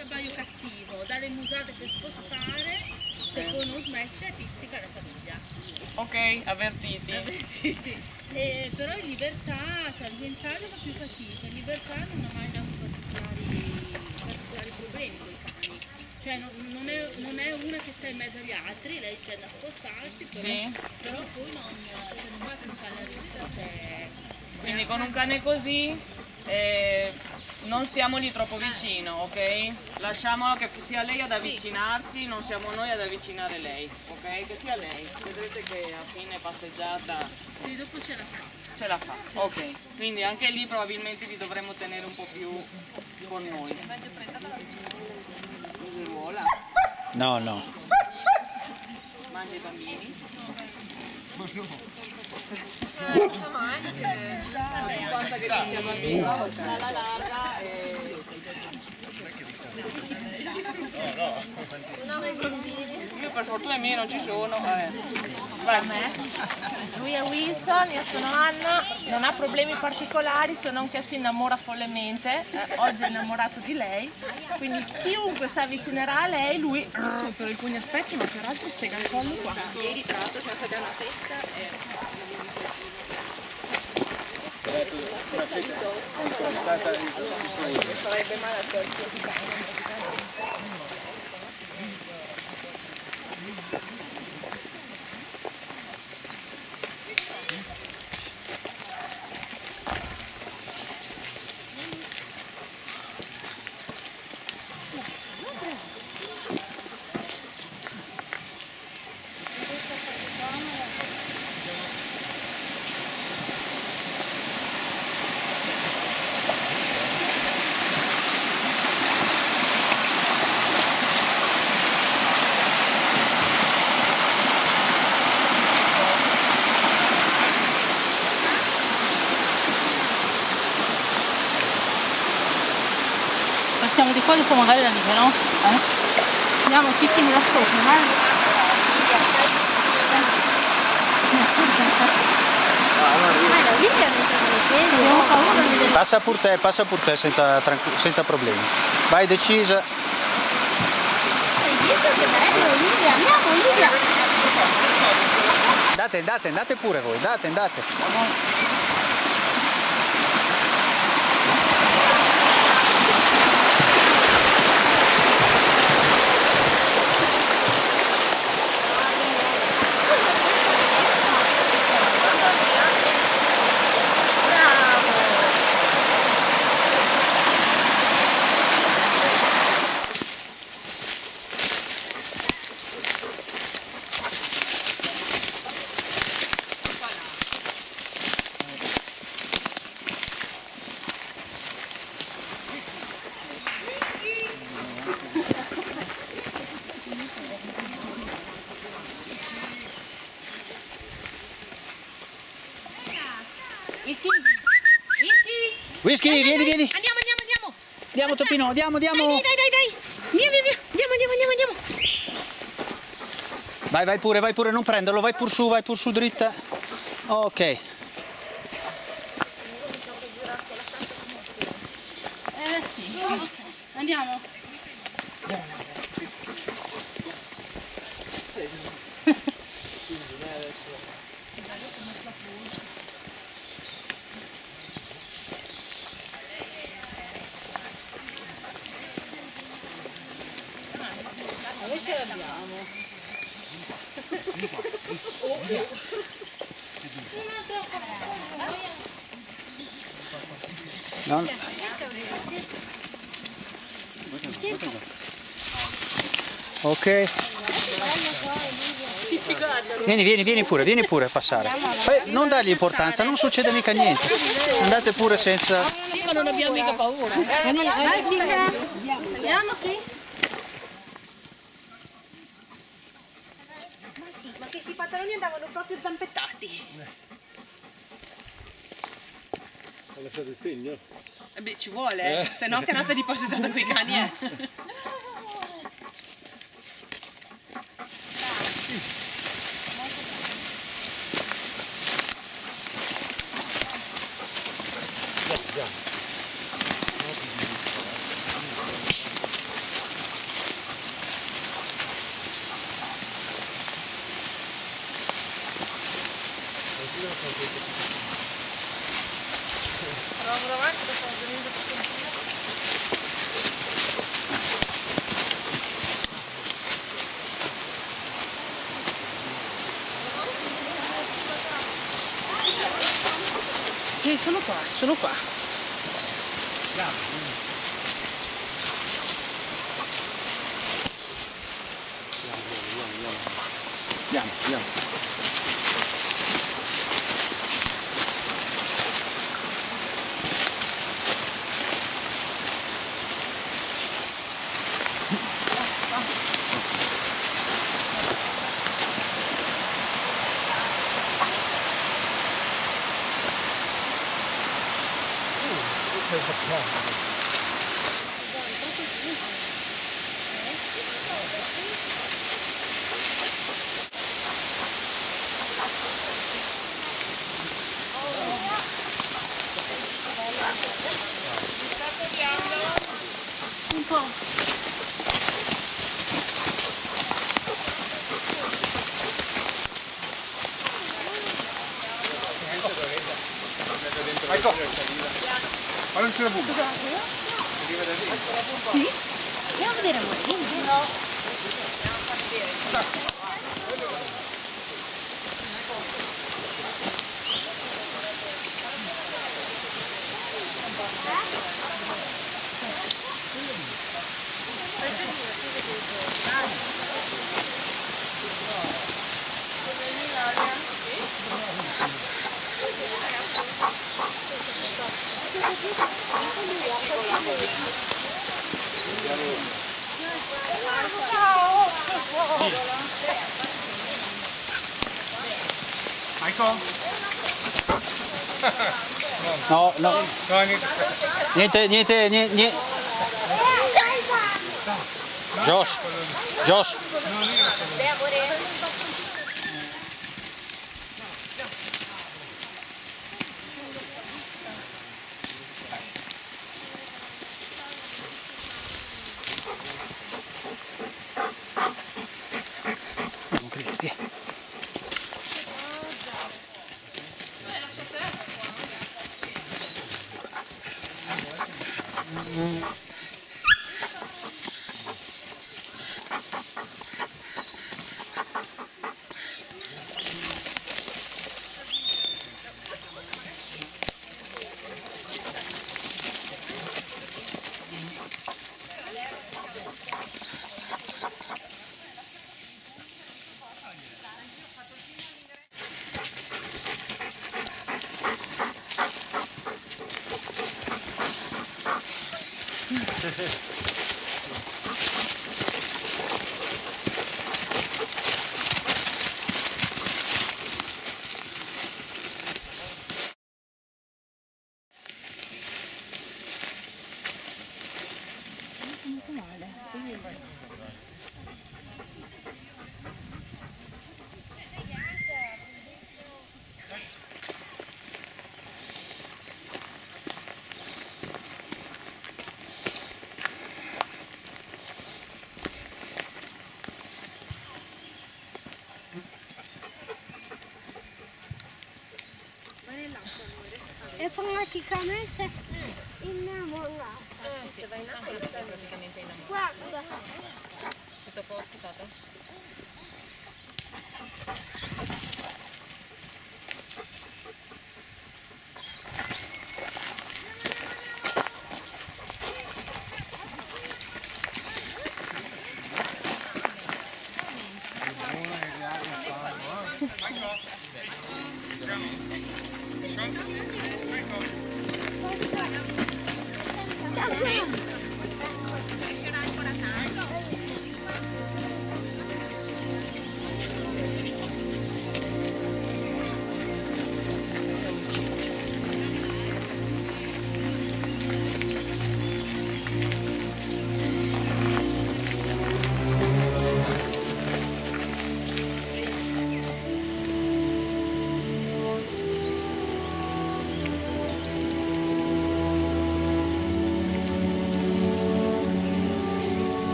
cavallo cattivo, dalle musate per spostare, se poi non smette pizzica la famiglia. Ok, avvertiti. Però in libertà, cioè diventare fa più fatica, in libertà non ha mai dato particolari problemi con i cani. Cioè non è una che sta in mezzo agli altri, lei tende a spostarsi, però poi non va sul cane rissa se... Quindi con un cane così non stiamogli troppo vicino, ok? Lasciamolo che sia lei ad avvicinarsi, non siamo noi ad avvicinare lei, ok? Che sia lei, vedrete che a fine passeggiata sì, dopo ce la fa. ce la fa, ok. Quindi anche lì probabilmente li dovremo tenere un po' più con noi. Ruola. No, no. Mangia i bambini. Basta che mangia i bambini, la larga e... Io per fortuna i miei non ci sono. Per me. Lui è Wilson, io sono Anna, non ha problemi particolari se non che si innamora follemente, oggi è innamorato di lei, quindi chiunque si avvicinerà a lei, lui Per alcuni aspetti, ma per altri sega il collo qua. Ieri tra l'altro c'è stata una festa Sarebbe male a qualsiasi Passiamo di qua, dopo magari da lì, no? Andiamo tutti da sopra, vai. Passa pur te senza problemi. Vai decisa. Andiamo Olivia! Andate pure voi, andate. Whisky, vieni. Andiamo Topino, andiamo. Dai! Via! Andiamo! Vai pure, non prenderlo, vai pur su dritta. Ok. Andiamo. Ce l'abbiamo. No. Ok. Vieni pure a passare. Non dargli importanza, non succede mica niente. Andate pure senza... Ma non abbiamo mica paura. Andiamo qui. Ma questi pantaloni andavano proprio zampettati. Ho lasciato il segno? Beh, ci vuole, se no che rata di passeggiata con i cani Eravamo davanti, adesso stiamo venendo per continuare. Sì, sono qua, sono qua. Andiamo, andiamo. Un po'. Ecco, ma non c'è la bomba. Sì? Andiamo a vedere amore. No. Michael? No, no. No, niente. Niente. Josh. Via. È praticamente innamorato. Sì, vai sempre praticamente innamorato. Guarda. Tutto a posto, Tata?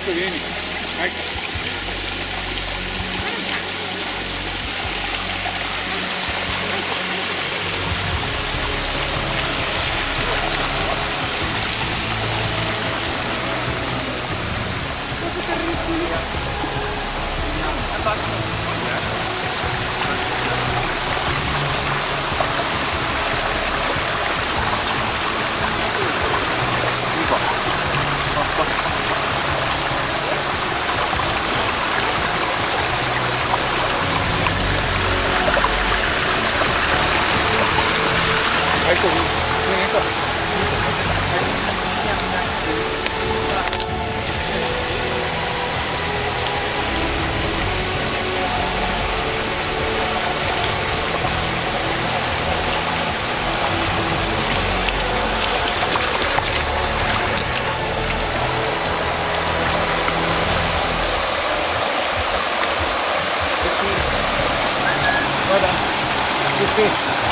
Ecco, vieni. Ecco. Ecco, vieni qua. Guarda,